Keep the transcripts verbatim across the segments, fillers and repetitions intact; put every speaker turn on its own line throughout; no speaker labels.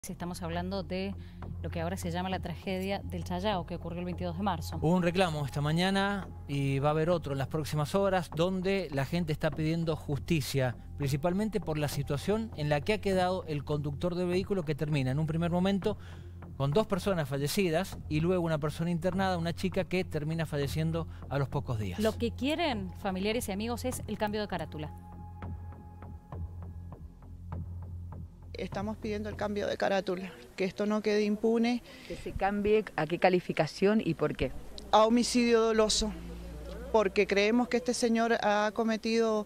Estamos hablando de lo que ahora se llama la tragedia del Challao, que ocurrió el veintidós de marzo.
Hubo un reclamo esta mañana y va a haber otro en las próximas horas, donde la gente está pidiendo justicia, principalmente por la situación en la que ha quedado el conductor del vehículo, que termina en un primer momento con dos personas fallecidas y luego una persona internada, una chica que termina falleciendo a los pocos días.
Lo que quieren familiares y amigos es el cambio de carátula.
Estamos pidiendo el cambio de carátula, que esto no quede impune.
Que se cambie, ¿a qué calificación y por qué?
A homicidio doloso, porque creemos que este señor ha cometido,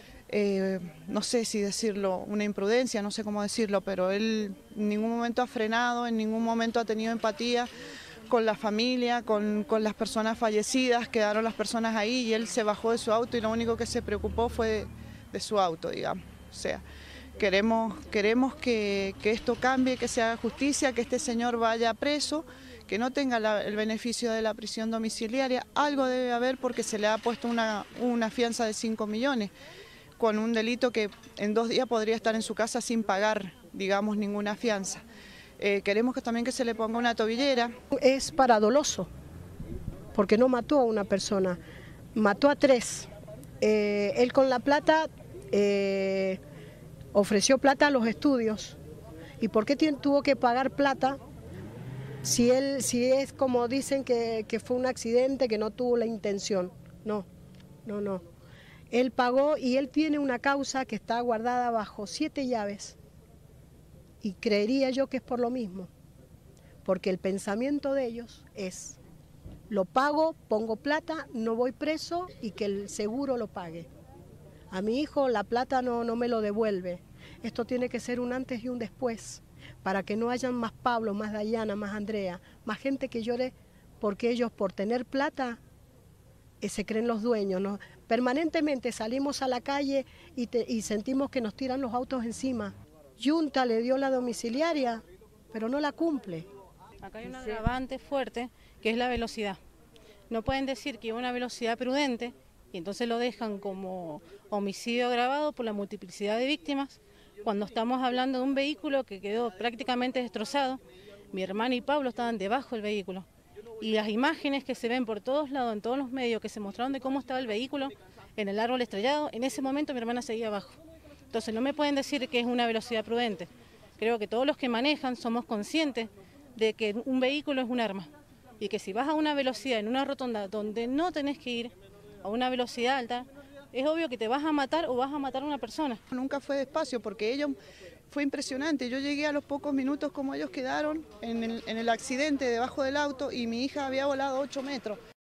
eh, no sé si decirlo, una imprudencia, no sé cómo decirlo, pero él en ningún momento ha frenado, en ningún momento ha tenido empatía con la familia, con, con las personas fallecidas, quedaron las personas ahí y él se bajó de su auto y lo único que se preocupó fue de, de su auto, digamos, o sea... Queremos, queremos que, que esto cambie, que se haga justicia, que este señor vaya preso, que no tenga la, el beneficio de la prisión domiciliaria. Algo debe haber porque se le ha puesto una, una fianza de cinco millones, con un delito que en dos días podría estar en su casa sin pagar, digamos, ninguna fianza. Eh, queremos que también que se le ponga una tobillera.
Es para doloso, porque no mató a una persona, mató a tres. Eh, él con la plata... Eh, ofreció plata a los estudios. ¿Y por qué tuvo que pagar plata si él, si es como dicen que, que fue un accidente, que no tuvo la intención? No, no, no. Él pagó y él tiene una causa que está guardada bajo siete llaves. Y creería yo que es por lo mismo. Porque el pensamiento de ellos es, lo pago, pongo plata, no voy preso y que el seguro lo pague. A mi hijo la plata no, no me lo devuelve. Esto tiene que ser un antes y un después, para que no hayan más Pablo, más Dayana, más Andrea, más gente que llore porque ellos por tener plata eh, se creen los dueños, ¿no? Permanentemente salimos a la calle y, te, y sentimos que nos tiran los autos encima. Junta le dio la domiciliaria, pero no la cumple.
Acá hay un agravante fuerte, que es la velocidad. No pueden decir que una velocidad prudente, y entonces lo dejan como homicidio agravado por la multiplicidad de víctimas, cuando estamos hablando de un vehículo que quedó prácticamente destrozado. Mi hermana y Pablo estaban debajo del vehículo, y las imágenes que se ven por todos lados, en todos los medios, que se mostraron de cómo estaba el vehículo en el árbol estrellado, en ese momento mi hermana seguía abajo. Entonces no me pueden decir que es una velocidad prudente. Creo que todos los que manejan somos conscientes de que un vehículo es un arma, y que si vas a una velocidad en una rotonda donde no tenés que ir a una velocidad alta, es obvio que te vas a matar o vas a matar a una persona.
Nunca fue despacio porque ellos, fue impresionante, yo llegué a los pocos minutos como ellos quedaron en el, en el accidente debajo del auto y mi hija había volado ocho metros.